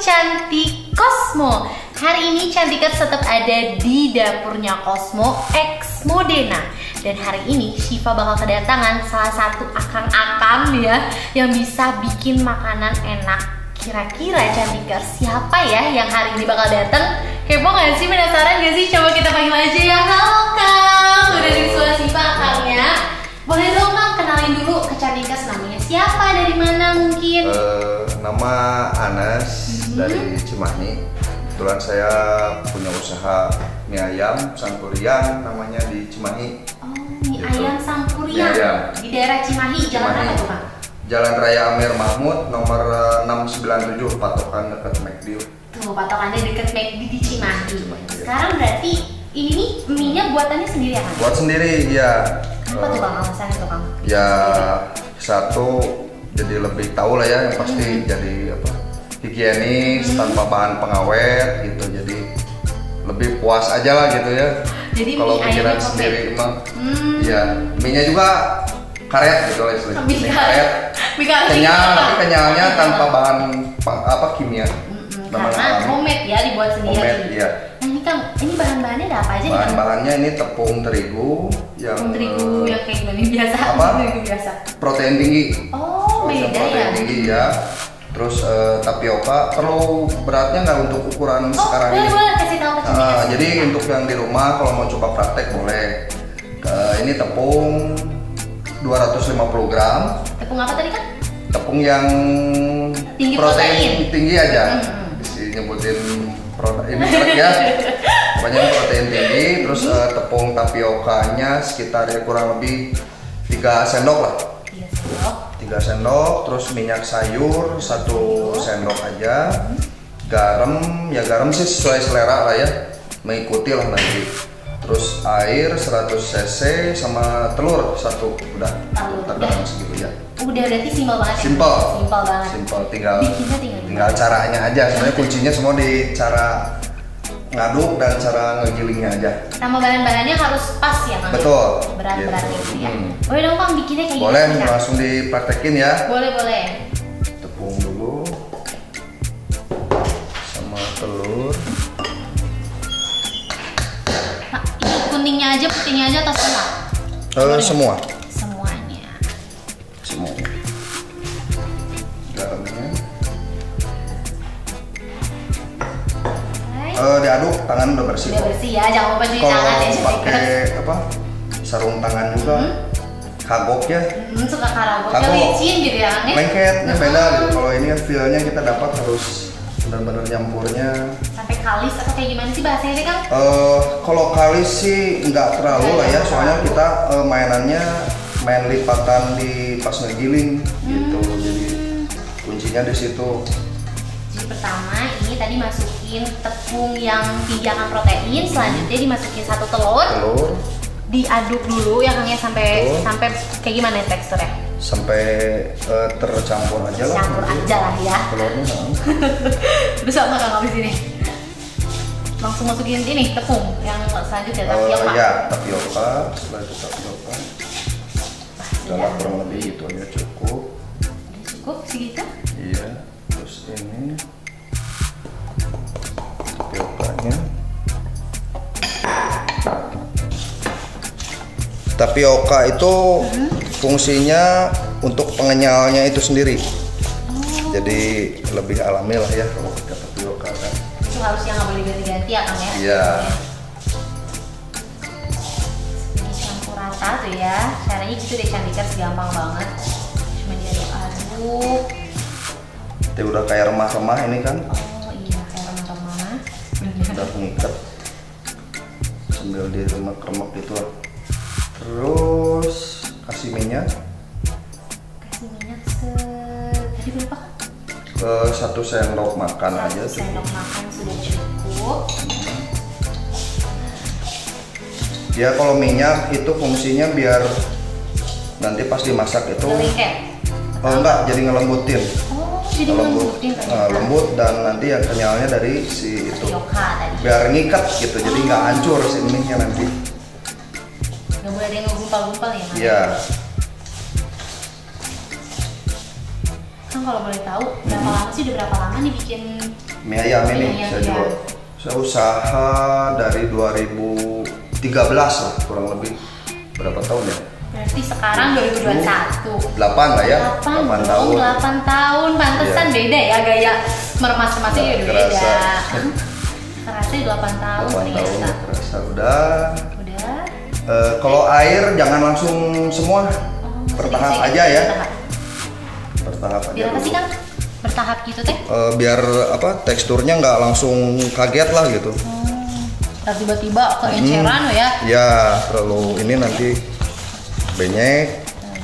Cantik Cosmo. Hari ini Cantikers tetap ada di dapurnya Cosmo X Modena. Dan hari ini Syifa bakal kedatangan salah satu akang-akang ya yang bisa bikin makanan enak. Kira-kira Cantikers siapa ya yang hari ini bakal datang? Kepo gak sih? Penasaran gak sih? Coba kita panggil aja ya. Halo Kang, udah di suara Syifa akangnya. Boleh dong Kang kenalin dulu ke Cantikers, namanya siapa, dari mana mungkin? Nama Anas dari Cimahi. Kebetulan saya punya usaha mie ayam Sangkuriang namanya di Cimahi. Oh, mie gitu. ayam Sangkuriang di daerah Cimahi. Jalan apa tuh Kang? Jalan Raya Amir Mahmud nomor 697, patokan dekat McD. Tuh, patokannya deket McD di Cimahi. Ya. Sekarang berarti ini mie-nya buatannya sendiri ya Kang? Buat sendiri ya. Kenapa tuh Kang alasannya tuh Kang? Ya satu jadi lebih tahu lah ya, yang pasti jadi apa, higienis tanpa bahan pengawet gitu, jadi lebih puas aja lah gitu ya. Jadi kalau mie pikiran ayamnya sendiri emang ya mie-nya juga karet gitu lah istilahnya. Mie Karet kenyal, tapi kenyalnya Iya. tanpa bahan apa kimia. Karena homemade ya, dibuat sendiri. Homemade, iya. Nah ini Kang, ini bahan-bahannya ada apa aja nih Kang? Bahan-bahannya ini tepung terigu yang Tepung terigu yang kayak gimana nih, biasa? Apa? Terigu biasa. protein tinggi. Oh, Yang beda protein ya. tinggi ya. Terus tapioka, perlu beratnya nggak untuk ukuran sekarang ini? Boleh kasih tahu ke Cantikers. Jadi untuk yang di rumah kalau mau coba praktek boleh. Ini tepung 250 gram. Tepung apa tadi Kang? Tepung yang Tinggi protein. tinggi aja. Nyebutin protein ini ya. Pokoknya protein tinggi. Terus tepung tapiokanya sekitar ya kurang lebih 3 sendok lah. 3 sendok. 3 sendok, terus minyak sayur 1 sendok aja. Garam, ya garam sih sesuai selera lah ya, mengikuti lah nanti. Terus air 100 cc sama telur 1, udah. Tergantung segitu ya. Udah, berarti simpel banget ya? Simpel. Simpel banget. Simpel, tinggal Bikinnya caranya aja. Sebenarnya kuncinya semua di cara ngaduk dan cara ngegilingnya aja. Sama bahan-bahannya harus pas ya Kang? Betul. Berat-berat gitu ya. Hmm. Boleh dong Kang bikinnya kayak Boleh, gimana? langsung dipraktekin ya. Boleh. Tepung dulu sama telur. Nah, ini kuningnya aja, putihnya aja atau semua? Semua. Semuanya. Semuanya. Garamnya. Diaduk, tangan udah bersih. Udah bersih ya, jangan lupa cuci Kalau tangan ya. pakai apa? Sarung tangan juga. Kagok ya. Suka karabotnya Kagok. licin gitu ya Kang? Lengketnya beda gitu. Kalau ini kan feelnya kita dapat harus benar-benar nyampurnya. Sampai kalis atau kayak gimana sih bahasanya sih Kang? Kalau kalis sih nggak terlalu lah ya, soalnya kita mainannya main lipatan di pas ngegiling gitu. Jadi kuncinya di situ. Jadi pertama ini tadi masukin tepung yang tinggi akan protein, selanjutnya dimasukin 1 telur, diaduk dulu ya Kang ya sampai kayak gimana teksturnya? Sampai tercampur aja lah. Campur aja lah ya. Telurnya. Terus apa Kang habis ini? Langsung masukin ini tepung yang selanjutnya tapioka. Ya, tapioka. Setelah itu tapioka. Udah kurang lebih itu aja cukup. Cukup segitu? Iya. Terus ini tapiokanya. Tapioka itu fungsinya untuk pengenyalnya itu sendiri. Jadi lebih alami lah ya kalau pakai tapioka kan. Itu harusnya nggak boleh ganti-ganti ya Kang ya? Iya. Ini campur rata tuh ya. Caranya gitu deh Cantikers, gampang banget. Cuma diaduk-aduk. Itu udah kayak remah-remah ini kan. Oh iya, kayak remah-remah. Udah mengikat. Sambil diremek-remek gitu. Terus kasih minyak. Kasih minyak tadi berapa Kang? 1 sendok makan aja 1 sendok makan sudah cukup. Ya kalau minyak itu fungsinya biar nanti pas dimasak itu enggak, jadi ngelembutin. Oh, jadi ngelembutin lembut dan nanti yang kenyalnya dari si itu. Tapioka tadi. Biar ngikat gitu, jadi nggak hancur si minyak nanti. Nggak boleh ada yang ngegumpal-gumpal ya Kang? Iya. Kang kalau boleh tahu berapa lama sih, udah berapa lama nih bikin mie ayam ini? ayam, Saya ya. jual. Saya usaha dari 2013 lah kurang lebih. Berapa tahun ya? Berarti sekarang 2021. 8 lah ya? 8 tahun. 8 tahun, pantesan Iya. beda ya gaya meremas-remasnya ya udah beda. Kerasa. Kerasnya 8 tahun 8 tahun ternyata. kerasa udah. Udah. Kalau air jangan langsung semua, bertahap sedikit-sedikit, aja ya. bertahap. Bertahap aja Biar apa sih dulu. Kang? Bertahap gitu teh? Biar apa teksturnya nggak langsung kaget lah gitu. Ntar tiba-tiba keenceran ya. Ya terlalu ini nanti banyak.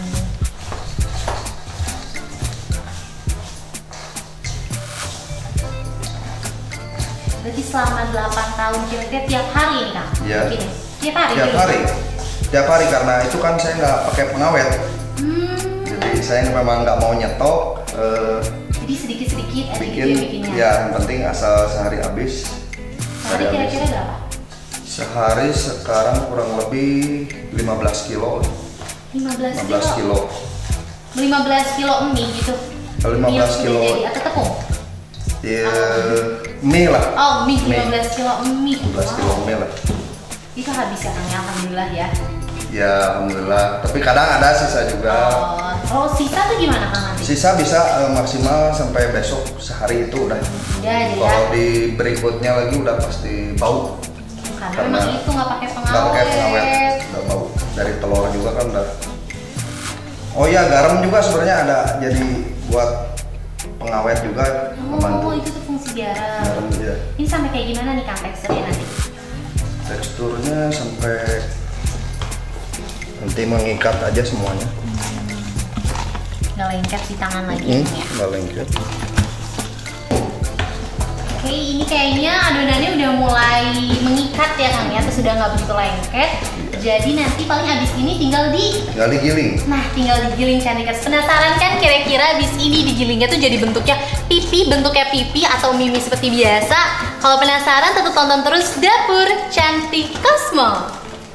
Berarti selama 8 tahun kira-kira tiap hari nih Kang? Iya. Bikin ya? Tiap hari? Tiap bikin? hari, tiap hari karena itu kan saya nggak pakai pengawet. Hmm, Jadi saya memang nggak mau nyetok. jadi sedikit-sedikit aja gitu Bikin ya bikinnya? ya yang penting asal sehari habis. Sehari kira-kira berapa? Sehari sekarang kurang lebih 15 kilo. 15 15 kilo. 15 kilo mie gitu? 15 Mie yang sudah kilo. jadi, atau tepung? Ya, mie lah. Oh mie, Mie. 15 kilo mie. 15 kilo mie lah. Itu habis ya Kang ya, alhamdulillah ya. Ya alhamdulillah. Tapi kadang ada sisa juga. Oh sisa tuh gimana Kang nanti? Sisa bisa maksimal sampai besok sehari itu udah. Udah aja ya. Kalau di berikutnya lagi udah pasti bau. Karena memang itu nggak pakai Nggak pakai pengawet, udah bau. Dari telur juga kan udah. Oh iya garam juga sebenarnya ada jadi buat pengawet juga membantu. Oh itu tuh fungsi garam. Garam ya. Ini sampai kayak gimana nih Kang teksturnya nanti? Teksturnya sampai nanti mengikat aja semuanya. Nggak lengket di tangan lagi ya? Nggak lengket. Oke, ini kayaknya adonannya udah mulai mengikat ya Kang ya, terus udah nggak begitu lengket. Jadi nanti paling abis ini tinggal digiling. Nah, tinggal digiling Cantikers. Penasaran kan kira-kira abis ini digilingnya tuh jadi bentuknya pipi atau mimi seperti biasa? Kalau penasaran tetap tonton terus Dapur Cantik Cosmo.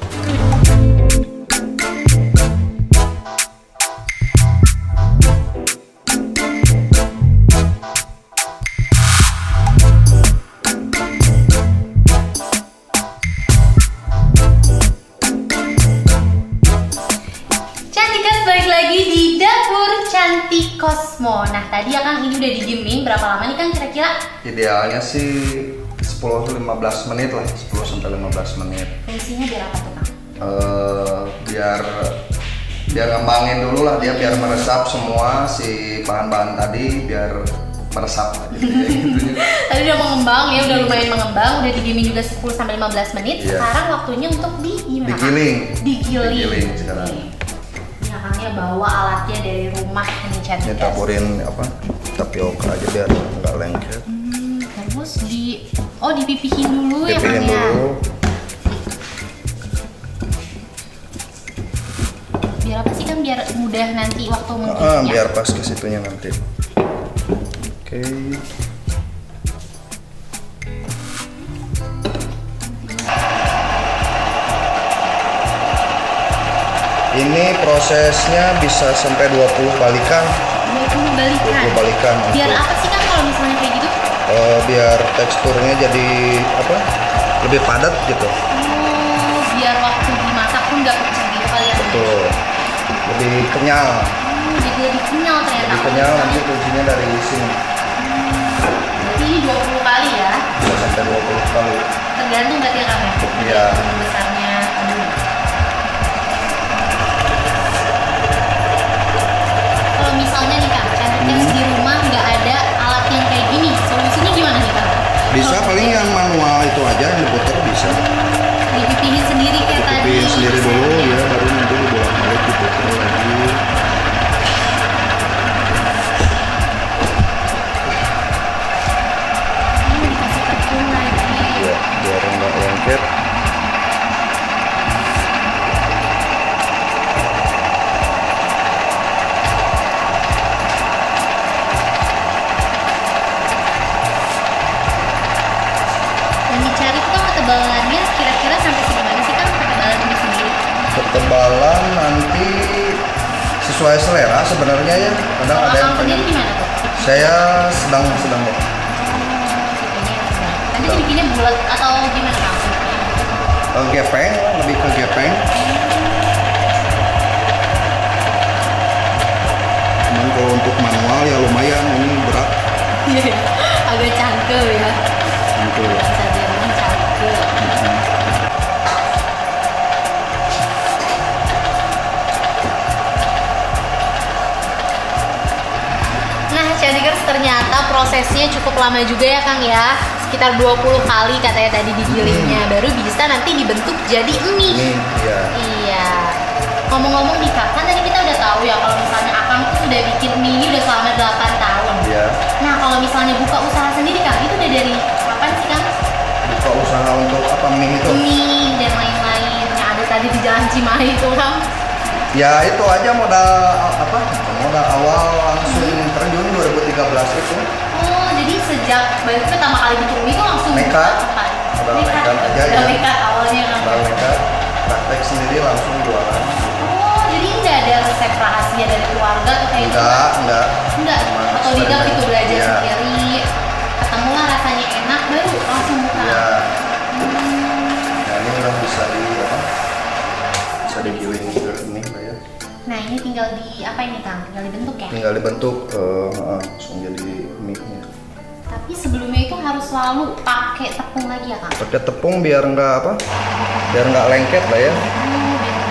Cantik Cosmo. Nah tadi ya Kang ini udah dijamin berapa lama nih Kang kira-kira? Idealnya sih 10-15 menit lah, 10-15 menit. Fungsinya biar apa tuh Kang? Biar ngembangin dulu lah dia, biar meresap semua si bahan-bahan tadi, biar meresap gitu. Tadi udah mengembang ya, udah lumayan mengembang, udah dijamin juga 10-15 menit. Iya. Sekarang waktunya untuk digiling. Digiling Sekarang. Kangnya bawa alatnya dari rumah ini Cantik. Ini taburin apa tapioka aja biar nggak lengket. Terus dipipihin dulu ya Pipihin Kangnya. dulu. Biar apa sih Kang? Biar mudah nanti waktu menggiling ya? Biar pas ke situnya nanti. Oke. Ini prosesnya bisa sampai 20 balikan. 20 balikan. 20 balikan. Biar apa sih Kang kalau misalnya kayak gitu? Biar teksturnya jadi apa? Lebih padat gitu. Oh, biar waktu dimasak pun nggak pecah gitu kali ya? Betul. Lebih kenyal. Jadi lebih kenyal ternyata. Lebih kenyal nanti kuncinya dari sini. Berarti ini 20 kali ya? Bisa sampai 20 kali. Tergantung berarti ya Kang ya? Iya. Tergantung besarnya. Kalau misalnya nih Kang, Cantikers di rumah nggak ada alat yang kayak gini, solusinya gimana nih Kang? Bisa paling yang manual itu aja yang diputer bisa. Dipipihin sendiri kayak tadi. Dipipihin sendiri dulu ya, baru nanti dibolak-balik diputer lagi. Ini dikasih tepung lagi. Ya, biar nggak lengket. Yang dicari tuh Kang ketebalannya kira-kira sampai segimana sih Kang ketebalan ini sendiri? Ketebalan nanti sesuai selera sebenarnya ya. Kadang Kalau ada yang Kang sendiri gimana tuh? Saya sedang ya. Tipenya yang sedang. Nanti dibikinnya bulat atau gimana Kang? Gepeng, lebih ke gepeng. Cuman kalau untuk manual ya lumayan, ini berat. Agak cangkel ya. Gitu. Bahasa Jerman cangkel. Nah, Cantikers ternyata prosesnya cukup lama juga ya Kang ya. Sekitar 20 kali katanya tadi digilingnya. Baru bisa nanti dibentuk jadi mie. Ini ya. Iya. Ngomong-ngomong nih Kak, kan tadi kita udah tahu ya kalau misalnya Akang tuh sudah bikin mie ini udah selama 8 tahun. Iya. Nah, kalau misalnya buka usaha sendiri Kang, itu udah dari kapan sih Kang? Buka usaha untuk apa, mie itu? Mie dan lain-lain yang ada tadi di Jalan Cimahi itu Kang. Ya itu aja modal apa? Modal awal langsung terjun 2013 itu. Oh, jadi sejak baru pertama kali bikin mie kok langsung Nekat. buka tempat? Modal nekat aja, Udah ya. nekat awalnya Kang. Modal nekat, praktek sendiri langsung jualan. Oh, jadi nggak ada resep rahasia dari keluarga atau kayak gitu? Enggak. Enggak, Cuma atau tidak eksperimen. gitu belajar Iya. sendiri. Ketemulah rasanya enak baru langsung buka. Ya, Hmm. ya ini udah bisa di apa? Bisa digiling ke ini lah ya. Nah, ini tinggal di apa ini Kang? Tinggal dibentuk ya? Tinggal dibentuk langsung jadi mie-nya. Tapi sebelumnya itu harus selalu pakai tepung lagi ya Kang? Pakai tepung biar enggak apa? Biar enggak lengket lah ya. Oh, biar nggak-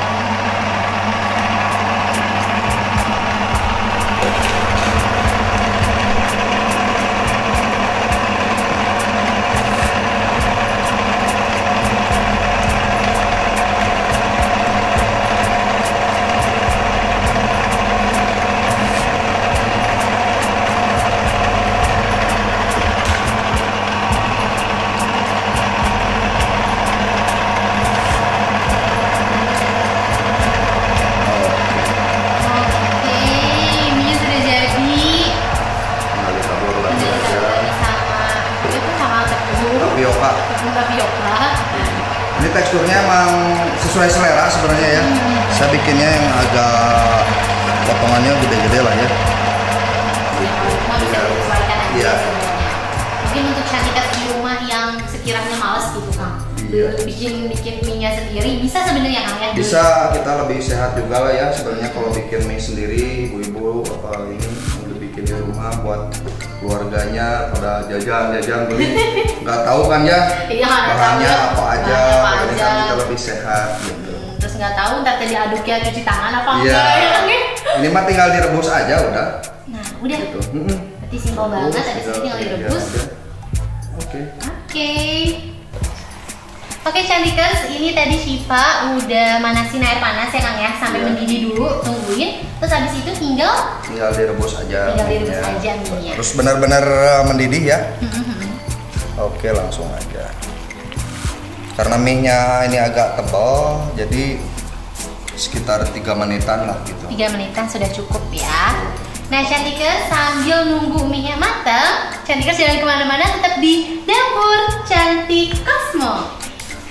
Oke, mie sudah jadi. Tinggal ditabur lagi Udah aja. ditambah sama itu sama tepung Tapioka. tapioka. Ini teksturnya emang sesuai selera sebenarnya ya. Saya bikinnya yang agak potongannya gede-gede lah ya. Cuma bisa disesuaikan aja Iya. sebenarnya. Mungkin untuk Cantikers di rumah yang sekiranya males gitu Kang, Iya. bikin mie-nya sendiri bisa sebenarnya Kang ya. Bisa, kita lebih sehat juga lah ya sebenarnya kalau bikin mie sendiri, ibu-ibu apa ini udah bikin di rumah buat keluarganya pada jajan beli. Nggak tahu kan ya Iya, nggak tahu bahannya ya, apa aja, bahannya apa pokoknya aja. kan kita lebih sehat gitu. Terus nggak tahu ntar tadi aduknya cuci tangan apa Iya. enggak ya Kang ya. Ini mah tinggal direbus aja udah. Nah, udah. Gitu. Berarti simpel banget, ada sini tinggal direbus. Oke. Oke. Oke Cantikers, ini tadi Syifa udah manasin air panas ya Kang ya, sampai Iya. mendidih dulu, tungguin. Terus habis itu tinggal Direbus aja. direbus minyak. aja mie-nya. Terus benar-benar mendidih ya. Oke, langsung aja. Karena mie-nya ini agak tebal, jadi sekitar 3 menitan lah gitu. 3 menitan sudah cukup ya. Nah Cantikers, sambil nunggu mie-nya matang, Cantikers jangan kemana-mana, tetap di Dapur Cantik Cosmo.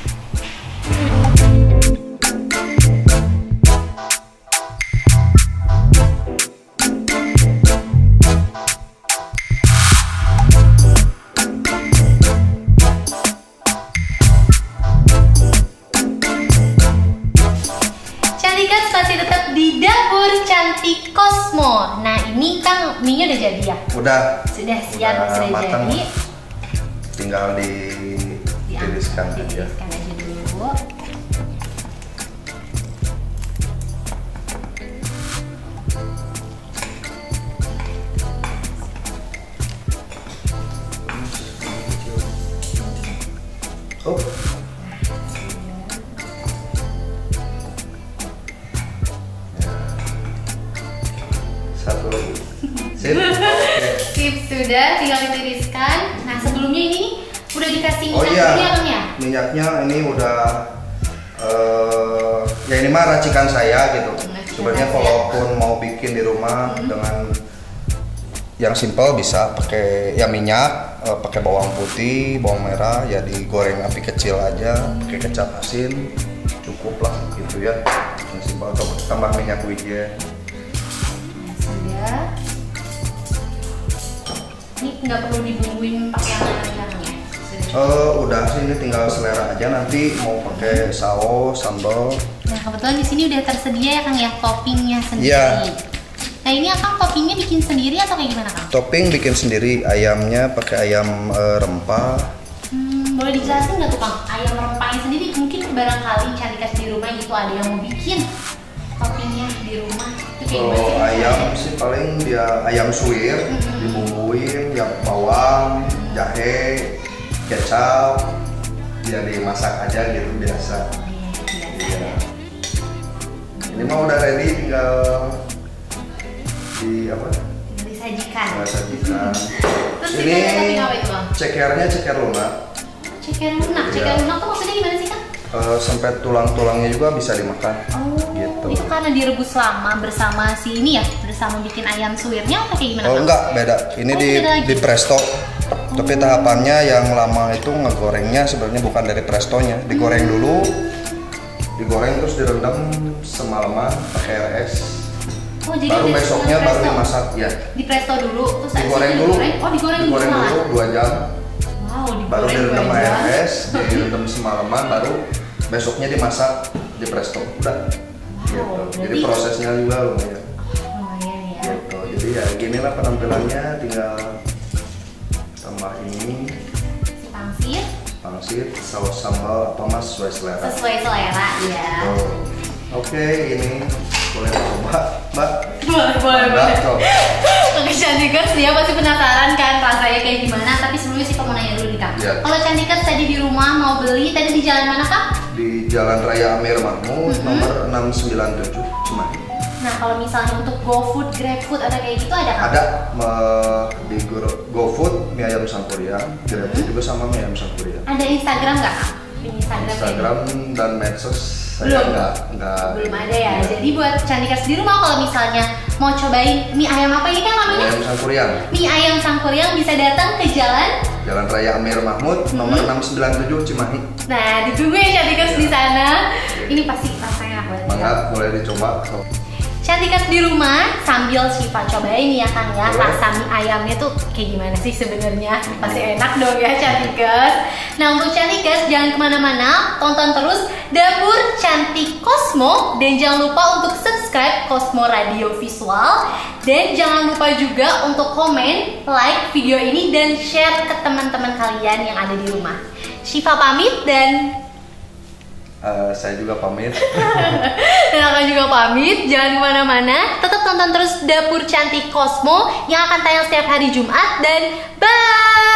Cantikers masih tetap di Dapur Cantik Cosmo. Nah ini Kang, mie-nya udah jadi ya? Udah. Sudah siap, Udah sudah matang. jadi. Tinggal ditiriskan aja. Ditiriskan aja dulu. Oh. Satu lagi. Sip. Oke. Sip, sudah tinggal ditiriskan. Nah sebelumnya ini udah dikasih Oh minyak iya, dulu ya Kang ya? minyaknya ini udah ya ini mah racikan saya gitu. Racikan Sebenarnya saya. kalaupun mau bikin di rumah dengan yang simple bisa pakai ya minyak, pakai bawang putih, bawang merah ya digoreng api kecil aja, pakai kecap asin cukup lah gitu ya. Yang simple atau tambah minyak wijen. Nah, sudah. Ini nggak perlu dibumbuin pakai yang lain-lain ya? Udah sih, ini tinggal selera aja, nanti mau pakai saus, sambal. Nah kebetulan di sini udah tersedia ya Kang ya toppingnya sendiri. Iya. Nah ini Kang toppingnya bikin sendiri atau kayak gimana Kang? Topping bikin sendiri, ayamnya pakai ayam rempah. Boleh dijelasin nggak tuh Kang? Ayam rempahnya sendiri mungkin barangkali Cantikas di rumah gitu ada yang mau bikin toppingnya di rumah. Itu kayak gimana Kalau sih? ayam sih paling dia ayam suwir, dibumbuin, ya bawang, jahe, kecap, dia dimasak aja gitu biasa. Iya. Ini mah udah ready, tinggal di apa? Disajikan. Sajikan. Terus Ini kita ada topping apa itu Bang? cekernya ceker lunak. Ceker lunak. Iya. Ceker lunak tuh maksudnya gimana sih Kang? Sampai tulang-tulangnya juga bisa dimakan. Oh, Gitu. itu karena direbus lama bersama si ini ya, bersama bikin ayam suwirnya atau kayak gimana? Oh Kang? enggak, beda. Ini Oh, beda lagi. di presto. Tapi tahapannya yang lama itu ngegorengnya sebenarnya bukan dari prestonya. Digoreng dulu, digoreng terus direndam semalaman pakai air es. Oh, jadi Baru udah besoknya di baru presto. dimasak ya. Di presto dulu, terus habis Digoreng itu dulu. Oh, digoreng dulu Digoreng malah. dulu 2 jam. Wow, Baru digoreng direndam 2 air jam. es, direndam semalaman, baru besoknya dimasak di presto. Udah. Gitu. Jadi berarti- prosesnya juga lumayan. Lumayan ya. Gitu. Jadi ya ginilah penampilannya, tinggal tambah ini Si pangsit pangsit, saus sambal apa mas sesuai selera. sesuai selera ya. Oh. Oke, ini boleh coba, Mbak. Boleh. Mbak, coba. Oke, Cantikas dia pasti penasaran kan rasanya kayak gimana, tapi sebelumnya sih mau nanya dulu nih Kang. Iya. Kalau Cantikas tadi di rumah mau beli, tadi di jalan mana Kang? Di Jalan Raya Amir Mahmud nomor 697 Cimahi. Nah kalau misalnya untuk GoFood, GrabFood ada kayak gitu ada Kang? Ada di GoFood mie ayam Sangkuriang, GrabFood juga sama mie ayam Sangkuriang. Ada Instagram nggak Kang? Instagram dan medsos saya Belum. nggak Belum ada ya. Jadi buat Cantikas di rumah kalau misalnya mau cobain mie ayam apa ini kan Mie namanya? ayam Sangkuriang, Mie ayam Sangkuriang bisa datang ke jalan. Jalan Raya Amir Mahmud nomor 697 Cimahi. Nah, ditunggu ya Cantikas di sana. Ini pasti rasanya enak banget. Mangga boleh dicoba. Cantikas di rumah sambil Syifa cobain ya Kang ya, Boleh. rasa mie ayamnya tuh kayak gimana sih sebenarnya? Pasti enak dong ya Cantikas. Nah untuk Cantikas jangan kemana-mana, tonton terus Dapur Cantik Cosmo dan jangan lupa untuk subscribe Cosmo Radio Visual dan jangan lupa juga untuk komen, like video ini dan share ke teman-teman kalian yang ada di rumah. Syifa pamit dan Saya juga pamit. Dan akan juga pamit, jangan kemana-mana. Tetap tonton terus Dapur Cantik Cosmo yang akan tayang setiap hari Jumat dan bye.